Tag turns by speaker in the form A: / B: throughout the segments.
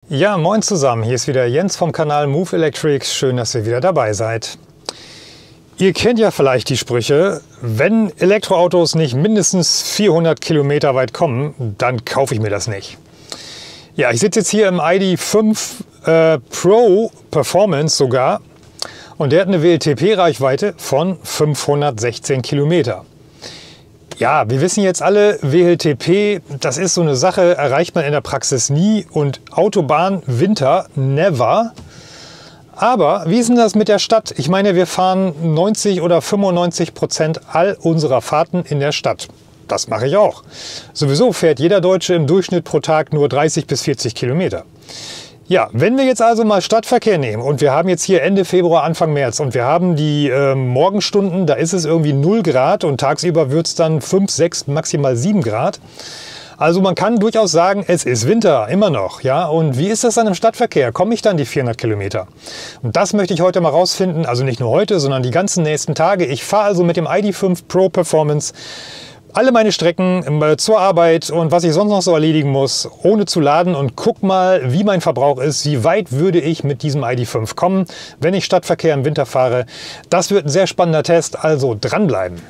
A: Ja, moin zusammen, hier ist wieder Jens vom Kanal Move Electrics. Schön, dass ihr wieder dabei seid. Ihr kennt ja vielleicht die Sprüche, wenn Elektroautos nicht mindestens 400 Kilometer weit kommen, dann kaufe ich mir das nicht. Ja, ich sitze jetzt hier im ID.5 Pro Performance sogar und der hat eine WLTP-Reichweite von 516 Kilometer. Ja, wir wissen jetzt alle, WLTP, das ist so eine Sache, erreicht man in der Praxis nie und Autobahn, Winter, never. Aber wie ist denn das mit der Stadt? Ich meine, wir fahren 90 oder 95% all unserer Fahrten in der Stadt. Das mache ich auch. Sowieso fährt jeder Deutsche im Durchschnitt pro Tag nur 30 bis 40 Kilometer. Ja, wenn wir jetzt also mal Stadtverkehr nehmen und wir haben jetzt hier Ende Februar, Anfang März und wir haben die Morgenstunden, da ist es irgendwie 0 Grad und tagsüber wird es dann 5, 6, maximal 7 Grad. Also man kann durchaus sagen, es ist Winter, immer noch. Ja? Und wie ist das dann im Stadtverkehr? Komme ich dann die 400 Kilometer? Und das möchte ich heute mal rausfinden, also nicht nur heute, sondern die ganzen nächsten Tage. Ich fahre also mit dem ID.5 Pro Performance alle meine Strecken zur Arbeit und was ich sonst noch so erledigen muss, ohne zu laden und guck mal, wie mein Verbrauch ist, wie weit würde ich mit diesem ID.5 kommen, wenn ich Stadtverkehr im Winter fahre. Das wird ein sehr spannender Test, also dranbleiben.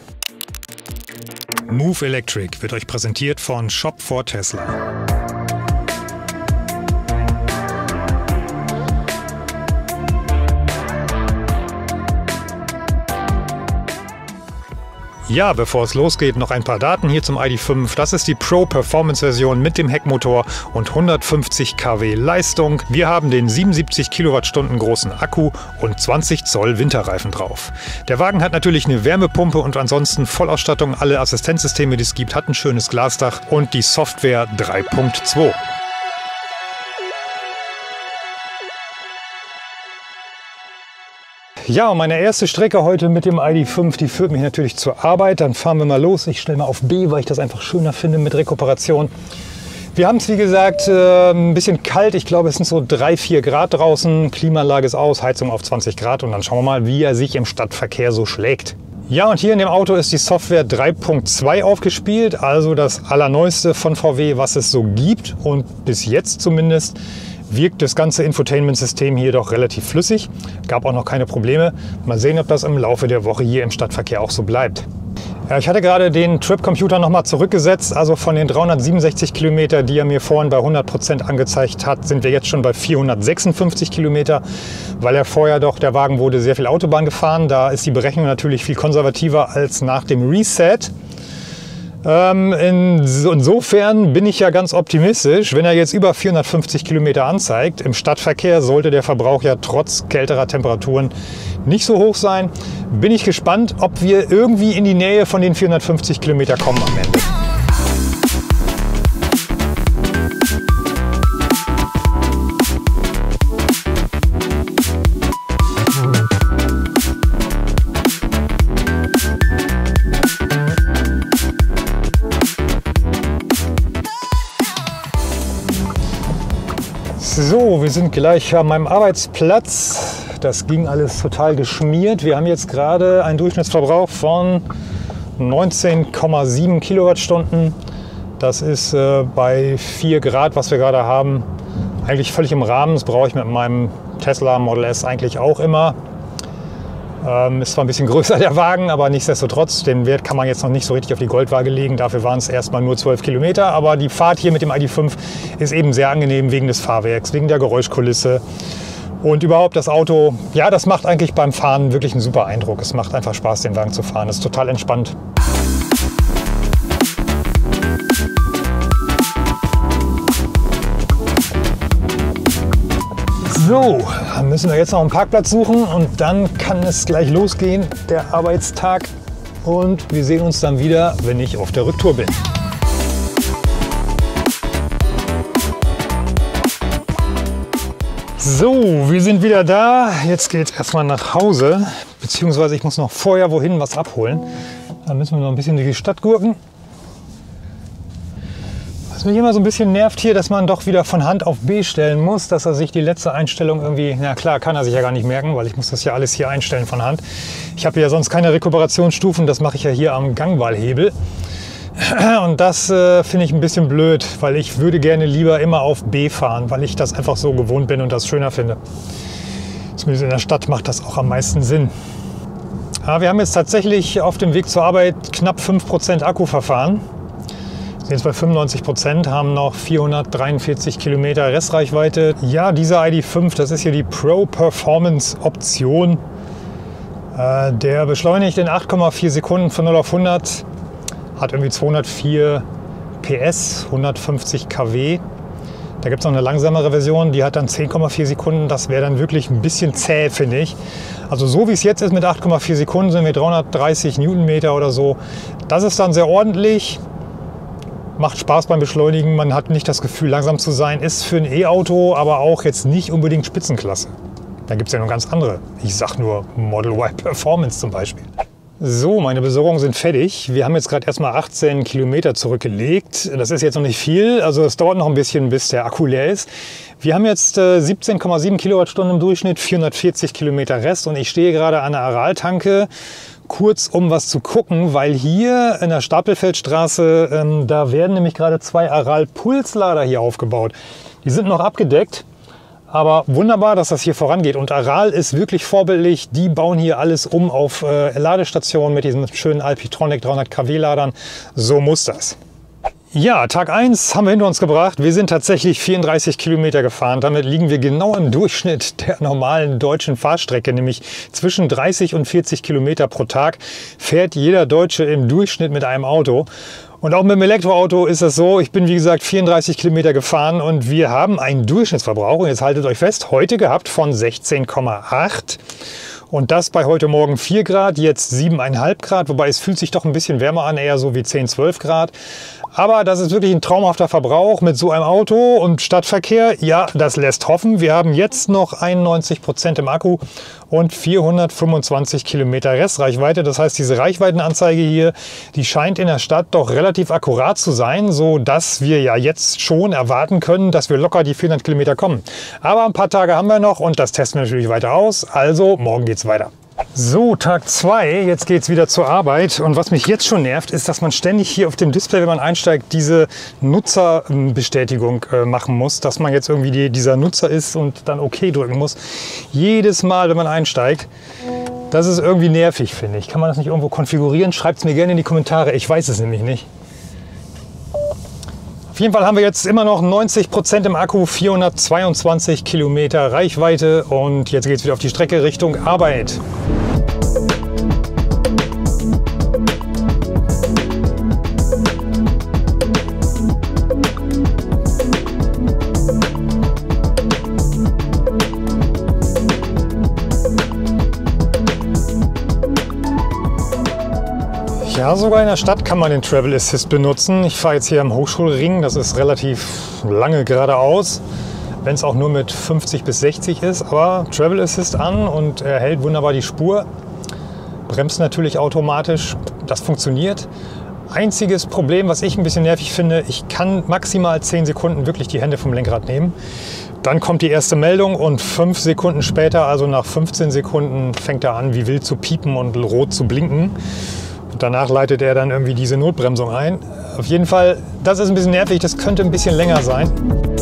A: Move Electric wird euch präsentiert von Shop for Tesla. Ja, bevor es losgeht, noch ein paar Daten hier zum ID.5. Das ist die Pro Performance Version mit dem Heckmotor und 150 kW Leistung. Wir haben den 77 Kilowattstunden großen Akku und 20 Zoll Winterreifen drauf. Der Wagen hat natürlich eine Wärmepumpe und ansonsten Vollausstattung. Alle Assistenzsysteme, die es gibt, hat ein schönes Glasdach und die Software 3.2. Ja, und meine erste Strecke heute mit dem ID.5, die führt mich natürlich zur Arbeit. Dann fahren wir mal los. Ich stelle mal auf B, weil ich das einfach schöner finde mit Rekuperation. Wir haben es, wie gesagt, ein bisschen kalt. Ich glaube, es sind so 3, 4 Grad draußen. Klimaanlage ist aus, Heizung auf 20 Grad. Und dann schauen wir mal, wie er sich im Stadtverkehr so schlägt. Ja, und hier in dem Auto ist die Software 3.2 aufgespielt. Also das Allerneueste von VW, was es so gibt. Und bis jetzt zumindest wirkt das ganze Infotainment-System hier doch relativ flüssig. Gab auch noch keine Probleme. Mal sehen, ob das im Laufe der Woche hier im Stadtverkehr auch so bleibt. Ja, ich hatte gerade den Trip-Computer nochmal zurückgesetzt. Also von den 367 Kilometer, die er mir vorhin bei 100% angezeigt hat, sind wir jetzt schon bei 456 Kilometer, weil er vorher doch, der Wagen wurde sehr viel Autobahn gefahren. Da ist die Berechnung natürlich viel konservativer als nach dem Reset. Insofern bin ich ja ganz optimistisch, wenn er jetzt über 450 Kilometer anzeigt. Im Stadtverkehr sollte der Verbrauch ja trotz kälterer Temperaturen nicht so hoch sein. Bin ich gespannt, ob wir irgendwie in die Nähe von den 450 Kilometer kommen am Ende. So, wir sind gleich an meinem Arbeitsplatz. Das ging alles total geschmiert. Wir haben jetzt gerade einen Durchschnittsverbrauch von 19,7 Kilowattstunden. Das ist bei 4 Grad, was wir gerade haben, eigentlich völlig im Rahmen. Das brauche ich mit meinem Tesla Model S eigentlich auch immer. Ist zwar ein bisschen größer der Wagen, aber nichtsdestotrotz, den Wert kann man jetzt noch nicht so richtig auf die Goldwaage legen. Dafür waren es erstmal nur 12 Kilometer. Aber die Fahrt hier mit dem ID.5 ist eben sehr angenehm wegen des Fahrwerks, wegen der Geräuschkulisse. Und überhaupt das Auto, ja, das macht eigentlich beim Fahren wirklich einen super Eindruck. Es macht einfach Spaß, den Wagen zu fahren. Es ist total entspannt. So, dann müssen wir jetzt noch einen Parkplatz suchen und dann kann es gleich losgehen, der Arbeitstag. Und wir sehen uns dann wieder, wenn ich auf der Rücktour bin. So, wir sind wieder da. Jetzt geht es erstmal nach Hause, beziehungsweise ich muss noch vorher wohin was abholen. Dann müssen wir noch ein bisschen durch die Stadt gurken. Was mich immer so ein bisschen nervt hier, dass man doch wieder von Hand auf B stellen muss, dass er sich die letzte Einstellung irgendwie, na klar, kann er sich ja gar nicht merken, weil ich muss das ja alles hier einstellen von Hand. Ich habe ja sonst keine Rekuperationsstufen, das mache ich ja hier am Gangwahlhebel. Und das finde ich ein bisschen blöd, weil ich würde gerne lieber immer auf B fahren, weil ich das einfach so gewohnt bin und das schöner finde. Zumindest in der Stadt macht das auch am meisten Sinn. Ja, wir haben jetzt tatsächlich auf dem Weg zur Arbeit knapp 5% Akku verfahren. Wir sind jetzt bei 95%, haben noch 443 Kilometer Restreichweite. Ja, dieser ID.5, das ist hier die Pro Performance Option. Der beschleunigt in 8,4 Sekunden von 0 auf 100. Hat irgendwie 204 PS, 150 kW. Da gibt es noch eine langsamere Version, die hat dann 10,4 Sekunden. Das wäre dann wirklich ein bisschen zäh, finde ich. Also so wie es jetzt ist mit 8,4 Sekunden sind wir 330 Newtonmeter oder so. Das ist dann sehr ordentlich. Macht Spaß beim Beschleunigen. Man hat nicht das Gefühl, langsam zu sein. Ist für ein E-Auto aber auch jetzt nicht unbedingt Spitzenklasse. Da gibt es ja noch ganz andere. Ich sag nur Model Y Performance zum Beispiel. So, meine Besorgungen sind fertig. Wir haben jetzt gerade erstmal 18 Kilometer zurückgelegt. Das ist jetzt noch nicht viel, also es dauert noch ein bisschen, bis der Akku leer ist. Wir haben jetzt 17,7 Kilowattstunden im Durchschnitt, 440 Kilometer Rest und ich stehe gerade an der Araltanke, kurz um was zu gucken, weil hier in der Stapelfeldstraße, da werden nämlich gerade 2 Aral-Pulslader hier aufgebaut. Die sind noch abgedeckt. Aber wunderbar, dass das hier vorangeht. Und Aral ist wirklich vorbildlich. Die bauen hier alles um auf Ladestationen mit diesen schönen Alpitronic 300 kW Ladern. So muss das. Ja, Tag 1 haben wir hinter uns gebracht. Wir sind tatsächlich 34 Kilometer gefahren. Damit liegen wir genau im Durchschnitt der normalen deutschen Fahrstrecke, nämlich zwischen 30 und 40 Kilometer pro Tag fährt jeder Deutsche im Durchschnitt mit einem Auto. Und auch mit dem Elektroauto ist es so, ich bin wie gesagt 34 Kilometer gefahren und wir haben einen Durchschnittsverbrauch, und jetzt haltet euch fest, heute gehabt von 16,8. Und das bei heute Morgen 4 Grad, jetzt 7,5 Grad, wobei es fühlt sich doch ein bisschen wärmer an, eher so wie 10, 12 Grad. Aber das ist wirklich ein traumhafter Verbrauch mit so einem Auto und Stadtverkehr. Ja, das lässt hoffen. Wir haben jetzt noch 91% im Akku und 425 Kilometer Restreichweite. Das heißt, diese Reichweitenanzeige hier, die scheint in der Stadt doch relativ akkurat zu sein, so dass wir ja jetzt schon erwarten können, dass wir locker die 400 Kilometer kommen. Aber ein paar Tage haben wir noch und das testen wir natürlich weiter aus. Also morgen geht's weiter. So, Tag 2, jetzt geht es wieder zur Arbeit und was mich jetzt schon nervt, ist, dass man ständig hier auf dem Display, wenn man einsteigt, diese Nutzerbestätigung machen muss, dass man jetzt irgendwie dieser Nutzer ist und dann OK drücken muss. Jedes Mal, wenn man einsteigt. Das ist irgendwie nervig, finde ich. Kann man das nicht irgendwo konfigurieren? Schreibt es mir gerne in die Kommentare, ich weiß es nämlich nicht. Auf jeden Fall haben wir jetzt immer noch 90% im Akku, 422 Kilometer Reichweite und jetzt geht es wieder auf die Strecke Richtung Arbeit. Ja, sogar in der Stadt kann man den Travel Assist benutzen. Ich fahre jetzt hier am Hochschulring, das ist relativ lange geradeaus, wenn es auch nur mit 50 bis 60 ist. Aber Travel Assist an und er hält wunderbar die Spur, bremst natürlich automatisch, das funktioniert. Einziges Problem, was ich ein bisschen nervig finde, ich kann maximal 10 Sekunden wirklich die Hände vom Lenkrad nehmen. Dann kommt die erste Meldung und 5 Sekunden später, also nach 15 Sekunden, fängt er an, wie wild zu piepen und rot zu blinken. Danach leitet er dann irgendwie diese Notbremsung ein. Auf jeden Fall, das ist ein bisschen nervig, das könnte ein bisschen länger sein.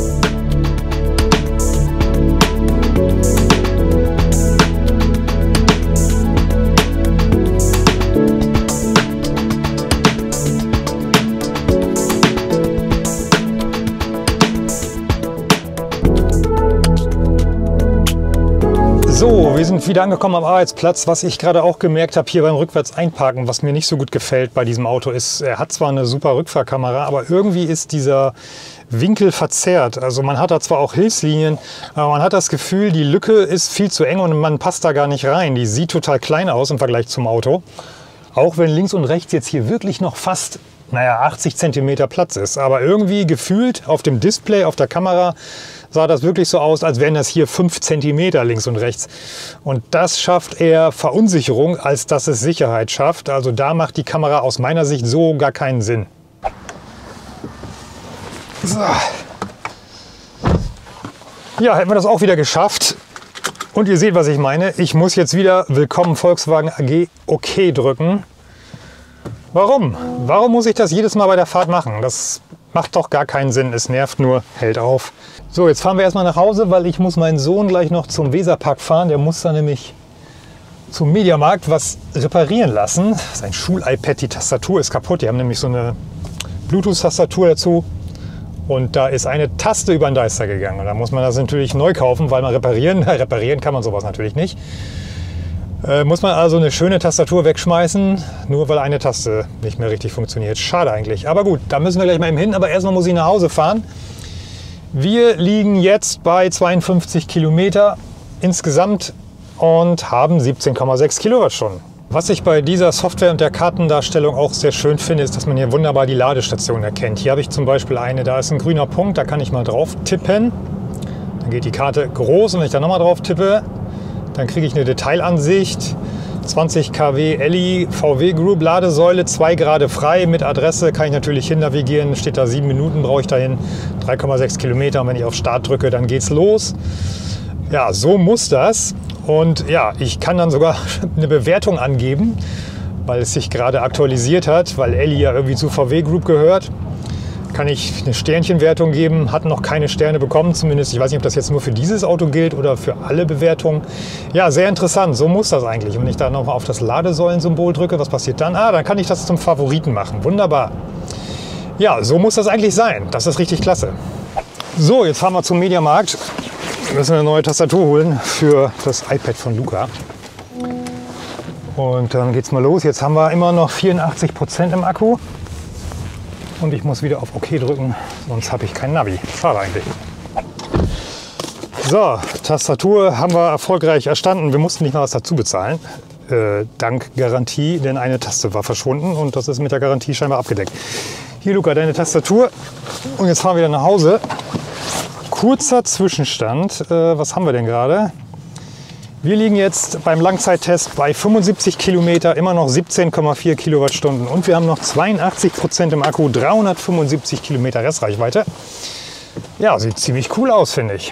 A: So, wir sind wieder angekommen am Arbeitsplatz. Was ich gerade auch gemerkt habe hier beim Rückwärts-Einparken, was mir nicht so gut gefällt bei diesem Auto ist, er hat zwar eine super Rückfahrkamera, aber irgendwie ist dieser Winkel verzerrt. Also man hat da zwar auch Hilfslinien, aber man hat das Gefühl, die Lücke ist viel zu eng und man passt da gar nicht rein. Die sieht total klein aus im Vergleich zum Auto. Auch wenn links und rechts jetzt hier wirklich noch fast, 80 cm Platz ist. Aber irgendwie gefühlt auf dem Display, auf der Kamera, sah das wirklich so aus, als wären das hier 5 cm links und rechts. Und das schafft eher Verunsicherung, als dass es Sicherheit schafft. Also da macht die Kamera aus meiner Sicht so gar keinen Sinn. So. Ja, hätten wir das auch wieder geschafft. Und ihr seht, was ich meine. Ich muss jetzt wieder Willkommen Volkswagen AG OK drücken. Warum? Warum muss ich das jedes Mal bei der Fahrt machen? Das macht doch gar keinen Sinn. Es nervt nur, hält auf. So, jetzt fahren wir erstmal nach Hause, weil ich muss meinen Sohn gleich noch zum Weserpark fahren. Der muss da nämlich zum Mediamarkt was reparieren lassen. Sein Schul-iPad, die Tastatur ist kaputt. Die haben nämlich so eine Bluetooth-Tastatur dazu. Und da ist eine Taste über den Deister gegangen. Und da muss man das natürlich neu kaufen, weil man reparieren kann man sowas natürlich nicht. Muss man also eine schöne Tastatur wegschmeißen, nur weil eine Taste nicht mehr richtig funktioniert. Schade eigentlich. Aber gut, da müssen wir gleich mal eben hin. Aber erstmal muss ich nach Hause fahren. Wir liegen jetzt bei 52 Kilometer insgesamt und haben 17,6 Kilowattstunden. Was ich bei dieser Software und der Kartendarstellung auch sehr schön finde, ist, dass man hier wunderbar die Ladestation erkennt. Hier habe ich zum Beispiel eine, da ist ein grüner Punkt, da kann ich mal drauf tippen. Dann geht die Karte groß und wenn ich da nochmal drauf tippe, dann kriege ich eine Detailansicht. 20 kW Elli VW Group Ladesäule, 2 Grad frei mit Adresse, kann ich natürlich hin navigieren. Steht da 7 Minuten brauche ich dahin, 3,6 Kilometer. Und wenn ich auf Start drücke, dann geht's los. Ja, so muss das. Und ja, ich kann dann sogar eine Bewertung angeben, weil es sich gerade aktualisiert hat, weil Elli ja irgendwie zu VW Group gehört. Kann ich eine Sternchenwertung geben, hat noch keine Sterne bekommen zumindest. Ich weiß nicht, ob das jetzt nur für dieses Auto gilt oder für alle Bewertungen. Ja, sehr interessant, so muss das eigentlich. Und wenn ich da noch auf das Ladesäulen-Symbol drücke, was passiert dann? Ah, dann kann ich das zum Favoriten machen, wunderbar. Ja, so muss das eigentlich sein, das ist richtig klasse. So, jetzt fahren wir zum Mediamarkt. Wir müssen eine neue Tastatur holen für das iPad von Luca. Und dann geht's mal los. Jetzt haben wir immer noch 84% im Akku. Und ich muss wieder auf OK drücken, sonst habe ich kein Navi. Schade eigentlich. So, Tastatur haben wir erfolgreich erstanden. Wir mussten nicht mal was dazu bezahlen. Dank Garantie, denn eine Taste war verschwunden und das ist mit der Garantie scheinbar abgedeckt. Hier, Luca, deine Tastatur. Und jetzt fahren wir wieder nach Hause. Kurzer Zwischenstand. Was haben wir denn gerade? Wir liegen jetzt beim Langzeittest bei 75 Kilometer, immer noch 17,4 Kilowattstunden und wir haben noch 82% im Akku, 375 Kilometer Restreichweite. Ja, sieht ziemlich cool aus, finde ich.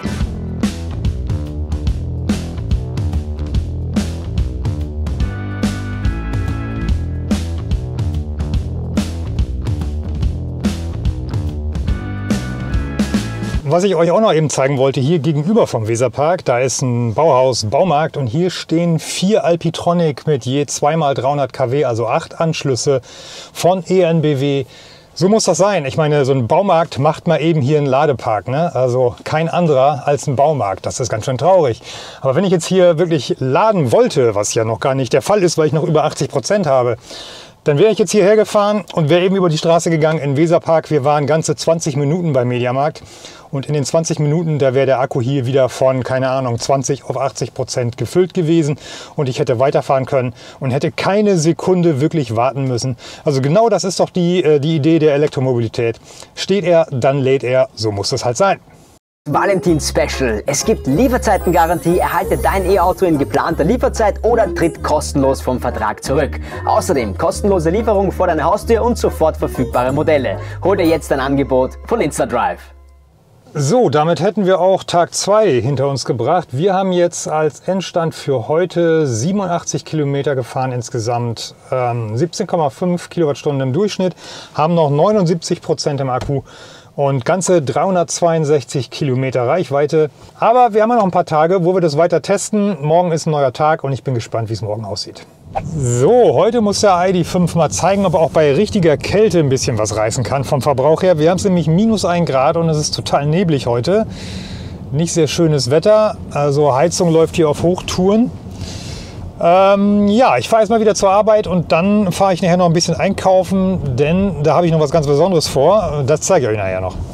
A: Was ich euch auch noch eben zeigen wollte, hier gegenüber vom Weserpark, da ist ein Bauhaus, Baumarkt und hier stehen 4 Alpitronic mit je 2x300 kW, also 8 Anschlüsse von EnBW. So muss das sein. Ich meine, so ein Baumarkt macht mal eben hier einen Ladepark, ne? Also kein anderer als ein Baumarkt. Das ist ganz schön traurig. Aber wenn ich jetzt hier wirklich laden wollte, was ja noch gar nicht der Fall ist, weil ich noch über 80% habe, dann wäre ich jetzt hierher gefahren und wäre eben über die Straße gegangen in den Weserpark. Wir waren ganze 20 Minuten beim Mediamarkt. Und in den 20 Minuten, da wäre der Akku hier wieder von, keine Ahnung, 20 auf 80% gefüllt gewesen. Und ich hätte weiterfahren können und hätte keine Sekunde wirklich warten müssen. Also genau das ist doch die Idee der Elektromobilität. Steht er, dann lädt er. So muss das halt sein.
B: Valentin Special. Es gibt Lieferzeitengarantie, erhalte dein E-Auto in geplanter Lieferzeit oder tritt kostenlos vom Vertrag zurück. Außerdem kostenlose Lieferung vor deiner Haustür und sofort verfügbare Modelle. Hol dir jetzt ein Angebot von InstaDrive.
A: So, damit hätten wir auch Tag 2 hinter uns gebracht. Wir haben jetzt als Endstand für heute 87 Kilometer gefahren insgesamt, 17,5 Kilowattstunden im Durchschnitt, haben noch 79% im Akku und ganze 362 Kilometer Reichweite. Aber wir haben ja noch ein paar Tage, wo wir das weiter testen. Morgen ist ein neuer Tag und ich bin gespannt, wie es morgen aussieht. So, heute muss der ID.5 mal zeigen, ob er auch bei richtiger Kälte ein bisschen was reißen kann vom Verbrauch her. Wir haben es nämlich -1 Grad und es ist total neblig heute. Nicht sehr schönes Wetter, also Heizung läuft hier auf Hochtouren. Ja, ich fahre jetzt mal wieder zur Arbeit und dann fahre ich nachher noch ein bisschen einkaufen, denn da habe ich noch was ganz Besonderes vor. Das zeige ich euch nachher noch.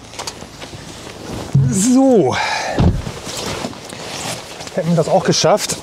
A: So, hätten wir das auch geschafft.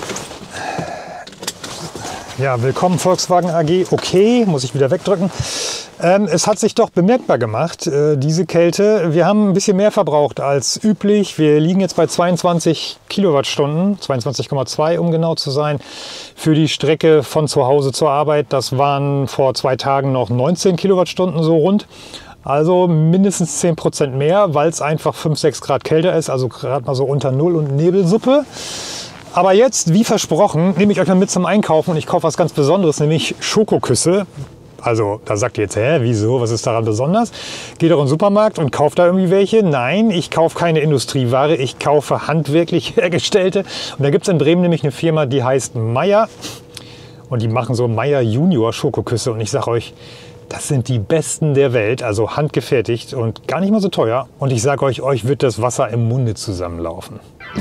A: Ja, willkommen Volkswagen AG. Okay, muss ich wieder wegdrücken. Es hat sich doch bemerkbar gemacht, diese Kälte. Wir haben ein bisschen mehr verbraucht als üblich. Wir liegen jetzt bei 22 Kilowattstunden, 22,2 um genau zu sein, für die Strecke von zu Hause zur Arbeit. Das waren vor 2 Tagen noch 19 Kilowattstunden so rund. Also mindestens 10% mehr, weil es einfach 5, 6 Grad kälter ist, also gerade mal so unter Null und Nebelsuppe. Aber jetzt, wie versprochen, nehme ich euch mal mit zum Einkaufen und ich kaufe was ganz Besonderes, nämlich Schokoküsse. Also da sagt ihr jetzt, hä, wieso, was ist daran besonders? Geht doch in den Supermarkt und kauft da irgendwie welche? Nein, ich kaufe keine Industrieware, ich kaufe handwerklich hergestellte. Und da gibt es in Bremen nämlich eine Firma, die heißt Meier. Und die machen so Meier Junior Schokoküsse. Und ich sage euch, das sind die besten der Welt, also handgefertigt und gar nicht mal so teuer. Und ich sage euch wird das Wasser im Munde zusammenlaufen.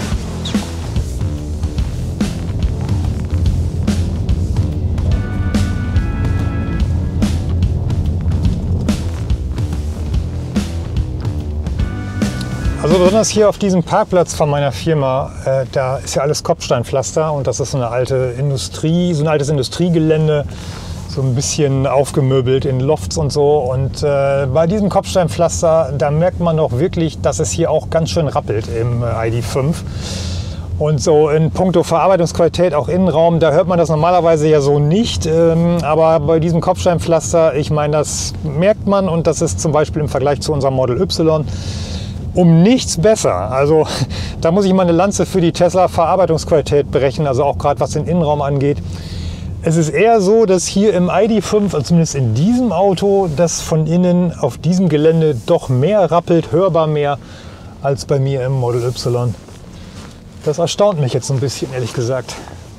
A: Also besonders hier auf diesem Parkplatz von meiner Firma, da ist ja alles Kopfsteinpflaster und das ist so eine alte Industrie, so ein altes Industriegelände, so ein bisschen aufgemöbelt in Lofts und so. Und bei diesem Kopfsteinpflaster, da merkt man doch wirklich, dass es hier auch ganz schön rappelt im ID.5. Und so in puncto Verarbeitungsqualität, auch Innenraum, da hört man das normalerweise ja so nicht. Aber bei diesem Kopfsteinpflaster, ich meine, das merkt man und das ist zum Beispiel im Vergleich zu unserem Model Y um nichts besser. Also da muss ich mal eine Lanze für die Tesla Verarbeitungsqualität brechen, also auch gerade was den Innenraum angeht. Es ist eher so, dass hier im ID.5, also zumindest in diesem Auto, das von innen auf diesem Gelände doch mehr rappelt, hörbar mehr, als bei mir im Model Y. Das erstaunt mich jetzt so ein bisschen, ehrlich gesagt.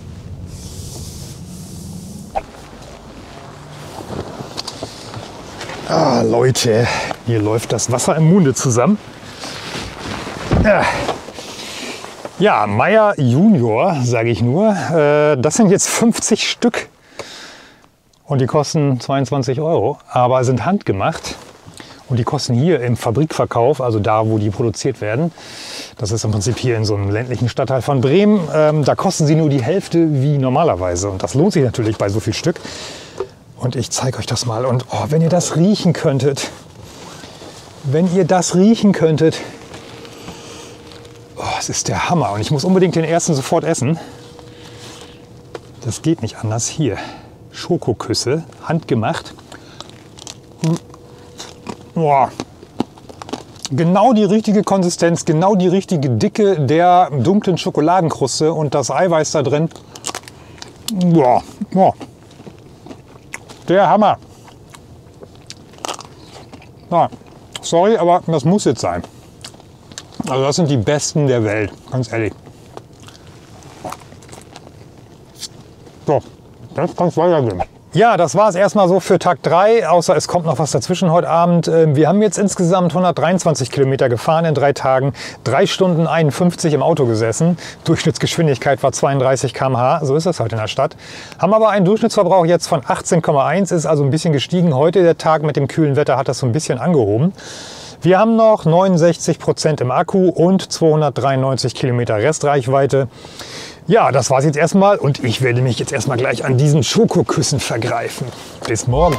A: Ah, Leute, hier läuft das Wasser im Munde zusammen. Ja, Meier Junior, sage ich nur. Das sind jetzt 50 Stück und die kosten 22 €, aber sind handgemacht. Und die kosten hier im Fabrikverkauf, also da, wo die produziert werden, das ist im Prinzip hier in so einem ländlichen Stadtteil von Bremen, da kosten sie nur die Hälfte wie normalerweise. Und das lohnt sich natürlich bei so viel Stück. Und ich zeige euch das mal. Und oh, wenn ihr das riechen könntet, oh, es ist der Hammer. Und ich muss unbedingt den ersten sofort essen. Das geht nicht anders. Hier, Schokoküsse, handgemacht. Oh. Genau die richtige Konsistenz, genau die richtige Dicke der dunklen Schokoladenkruste und das Eiweiß da drin. Oh. Oh. Der Hammer. Ja, sorry, aber das muss jetzt sein. Also das sind die besten der Welt, ganz ehrlich. So, jetzt kann es weitergehen. Ja, das war es erstmal so für Tag 3, außer es kommt noch was dazwischen heute Abend. Wir haben jetzt insgesamt 123 Kilometer gefahren in 3 Tagen, 3 Stunden 51 im Auto gesessen. Durchschnittsgeschwindigkeit war 32 km/h, so ist das heute in der Stadt. Haben aber einen Durchschnittsverbrauch jetzt von 18,1, ist also ein bisschen gestiegen. Heute der Tag mit dem kühlen Wetter hat das so ein bisschen angehoben. Wir haben noch 69% im Akku und 293 Kilometer Restreichweite. Ja, das war's jetzt erstmal und ich werde mich jetzt erstmal gleich an diesen Schokoküssen vergreifen. Bis morgen.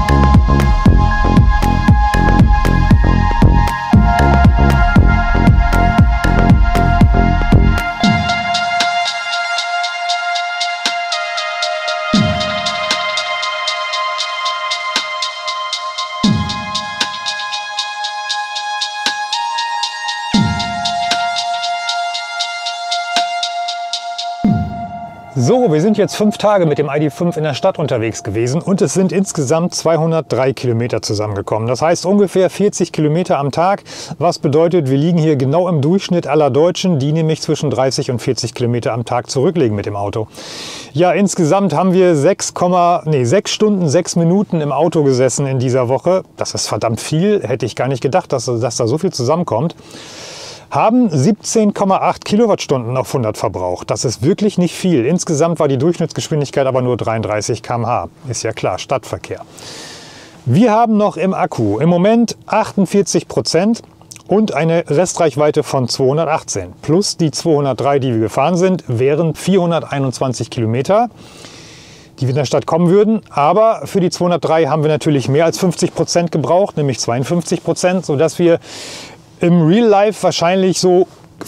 A: So, wir sind jetzt 5 Tage mit dem ID.5 in der Stadt unterwegs gewesen und es sind insgesamt 203 Kilometer zusammengekommen. Das heißt ungefähr 40 Kilometer am Tag, was bedeutet, wir liegen hier genau im Durchschnitt aller Deutschen, die nämlich zwischen 30 und 40 Kilometer am Tag zurücklegen mit dem Auto. Ja, insgesamt haben wir 6 Stunden, 6 Minuten im Auto gesessen in dieser Woche. Das ist verdammt viel, hätte ich gar nicht gedacht, dass da so viel zusammenkommt. Haben 17,8 Kilowattstunden auf 100 verbraucht. Das ist wirklich nicht viel. Insgesamt war die Durchschnittsgeschwindigkeit aber nur 33 km/h. Ist ja klar, Stadtverkehr. Wir haben noch im Akku im Moment 48% und eine Restreichweite von 218. Plus die 203, die wir gefahren sind, wären 421 Kilometer, die wir in der Stadt kommen würden. Aber für die 203 haben wir natürlich mehr als 50% gebraucht, nämlich 52%, sodass wir im Real Life wahrscheinlich so fast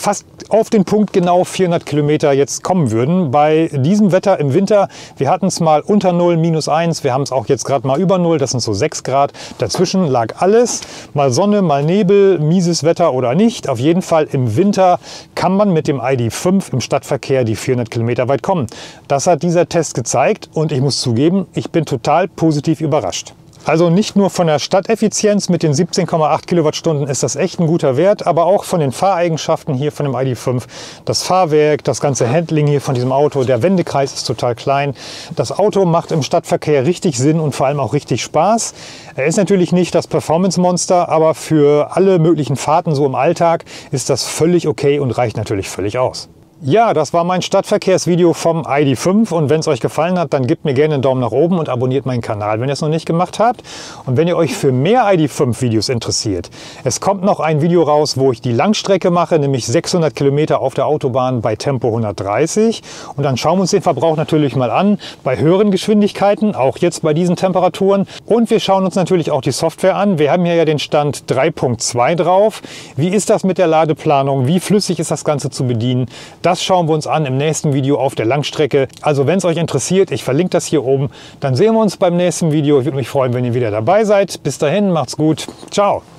A: auf den Punkt genau 400 Kilometer jetzt kommen würden. Bei diesem Wetter im Winter, wir hatten es mal unter 0, -1, wir haben es auch jetzt gerade mal über 0, das sind so 6 Grad. Dazwischen lag alles, mal Sonne, mal Nebel, mieses Wetter oder nicht. Auf jeden Fall im Winter kann man mit dem ID.5 im Stadtverkehr die 400 Kilometer weit kommen. Das hat dieser Test gezeigt und ich muss zugeben, ich bin total positiv überrascht. Also nicht nur von der Stadteffizienz mit den 17,8 Kilowattstunden ist das echt ein guter Wert, aber auch von den Fahreigenschaften hier von dem ID.5. Das Fahrwerk, das ganze Handling hier von diesem Auto, der Wendekreis ist total klein. Das Auto macht im Stadtverkehr richtig Sinn und vor allem auch richtig Spaß. Er ist natürlich nicht das Performance-Monster, aber für alle möglichen Fahrten so im Alltag ist das völlig okay und reicht natürlich völlig aus. Ja, das war mein Stadtverkehrsvideo vom ID.5 und wenn es euch gefallen hat, dann gebt mir gerne einen Daumen nach oben und abonniert meinen Kanal, wenn ihr es noch nicht gemacht habt. Und wenn ihr euch für mehr ID.5 Videos interessiert, es kommt noch ein Video raus, wo ich die Langstrecke mache, nämlich 600 Kilometer auf der Autobahn bei Tempo 130. Und dann schauen wir uns den Verbrauch natürlich mal an, bei höheren Geschwindigkeiten, auch jetzt bei diesen Temperaturen. Und wir schauen uns natürlich auch die Software an. Wir haben hier ja den Stand 3.2 drauf. Wie ist das mit der Ladeplanung? Wie flüssig ist das Ganze zu bedienen? Das schauen wir uns an im nächsten Video auf der Langstrecke. Also wenn es euch interessiert, ich verlinke das hier oben. Dann sehen wir uns beim nächsten Video. Ich würde mich freuen, wenn ihr wieder dabei seid. Bis dahin, macht's gut. Ciao.